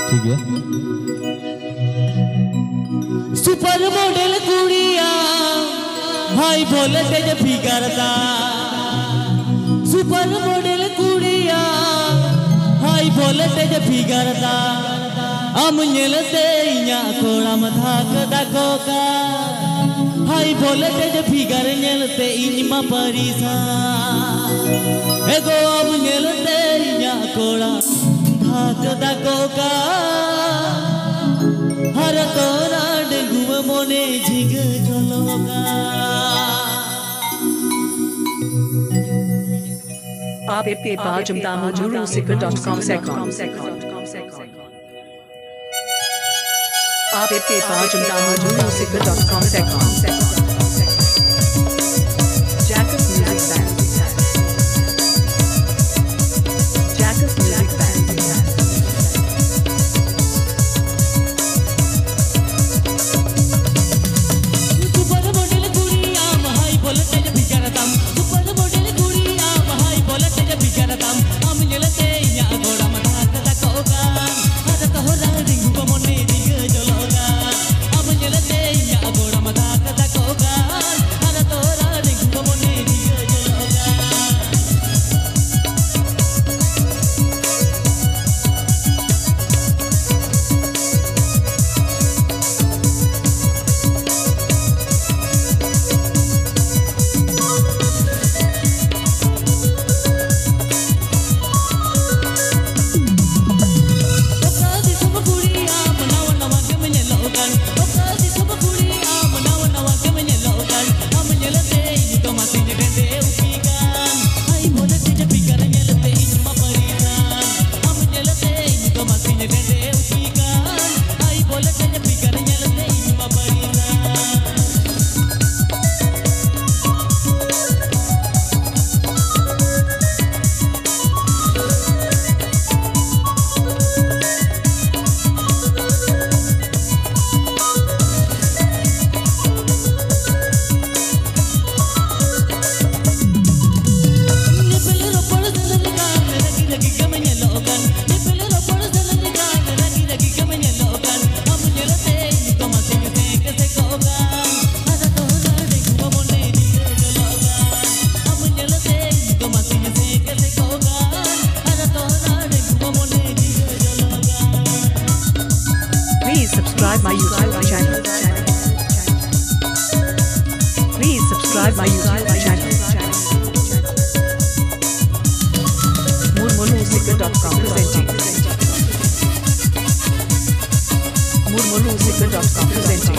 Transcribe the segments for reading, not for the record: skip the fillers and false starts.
ठीक है। Super model कुड़िया भाई वोल्टेज फिगरदा, सुपर मॉडल कुड़िया भाई वोल्टेज फिगरदा, am nyelete inya koram thak dakoka, भाई voltage figure nyelete inya parisa, ego am nyelete inya koram thak dakoka, हर तोरा डेगुव मोने झिग झलोगा। आप इप्पे बाजुम दामो music.com secom। आप इप्पे बाजुम दामो music.com secom। Jackass Music Band। Jackass Music Band। Subscribe my YouTube channel. Please subscribe my YouTube channel. Murmurmusic.com presenting. Murmurmusic.com presenting.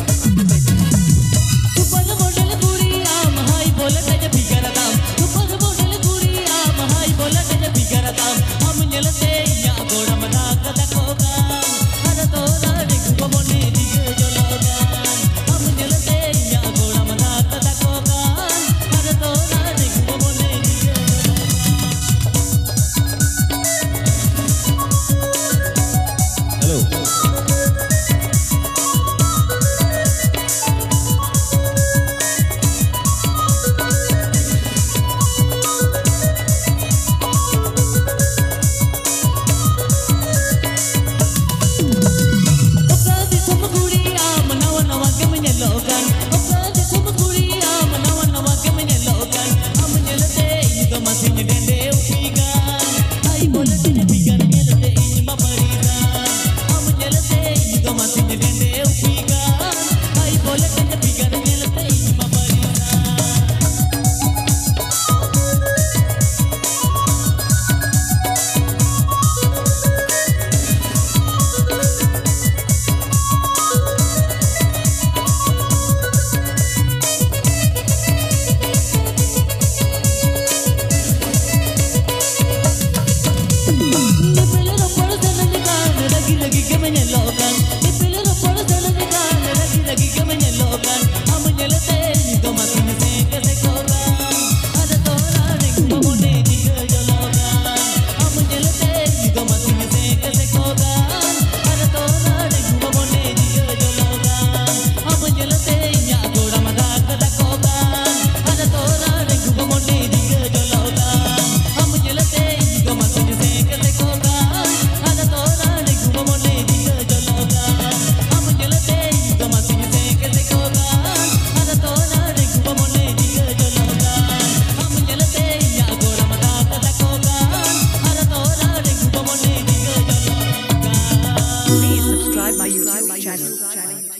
Super model कुड़िया महाई वोल्टेज फिगरदा, सुपर मॉडल कुड़िया महाई वोल्टेज फिगरदा, हम nyelete inya goram thak dakoga, हर तोरा डेगुव मोने झिग झलोगा, हम nyelete inya goram thak dakoga, हर तोरा डेगुव मोने झिग झलोगा। Hello subscribe my YouTube channel.